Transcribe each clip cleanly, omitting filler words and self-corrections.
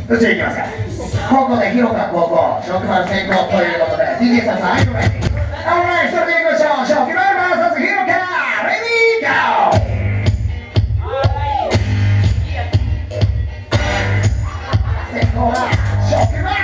宇宙行きますか。高校で広川高校職場の先行ということで DJ さんさん、はい、ごめん。はい、それでいきましょう。職場 VS 広川、レディーゴー。先行は職場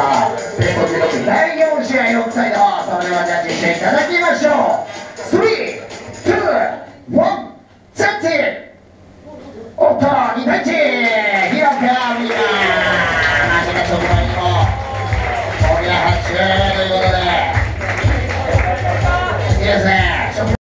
第4試合6歳のそれではジャッジしていただきましょう。3